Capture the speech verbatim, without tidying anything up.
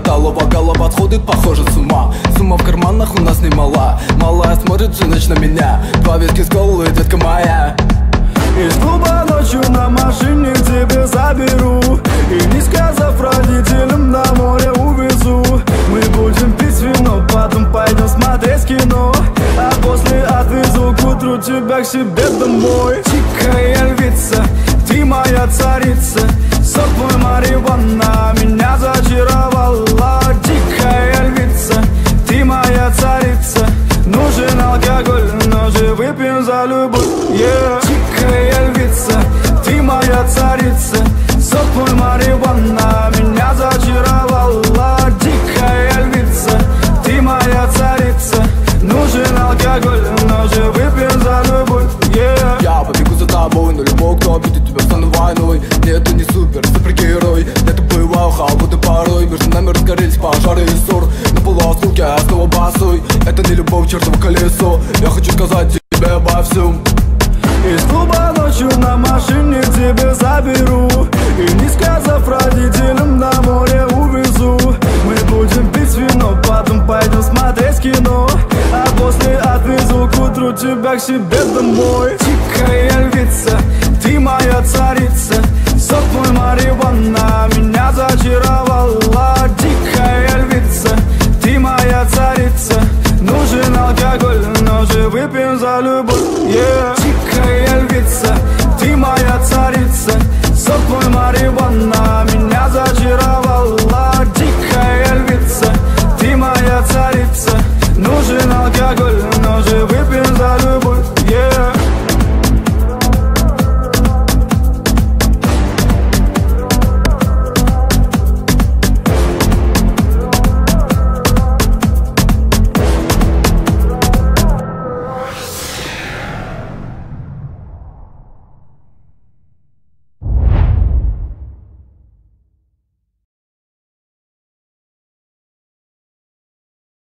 Талова голова сходит, похоже, с ума. Сумма в карманах у нас немала. Малая смотрит всю ночь на меня. Два виски с колой, детка моя. Из клуба ночью на машине к тебе заберу. И не сказав родителям, на море увезу. Мы будем пить вино, потом пойдем смотреть кино. А после отвезу к утру тебя к себе домой. Дикая львица, ты моя царица. Сок мой марихуана меня зачаровала. Дикая львица, ты моя царица. Нужен алкоголь, но же выпьем за любовь, yeah. Дикая львица, ты моя царица. Сок мой марихуана меня зачаровала. Дикая львица, ты моя царица. Нужен алкоголь, но же выпьем за любовь, yeah. Я побегу за тобой, но любой, кто обидит тебя, стану войной. Нет, ты не супер, супергерой. Это боевая халбута порой. Между нами разгорелись пожары и ссор. На полуосколке я снова босой. Это не любовь, чертово колесо. Я хочу сказать тебе обо всем. Из клуба ночью на машине к тебе заберу. И не сказав родителям, на море увезу. Мы будем пить вино, потом пойдем смотреть кино. А после отвезу к утру тебя к себе домой. Дикая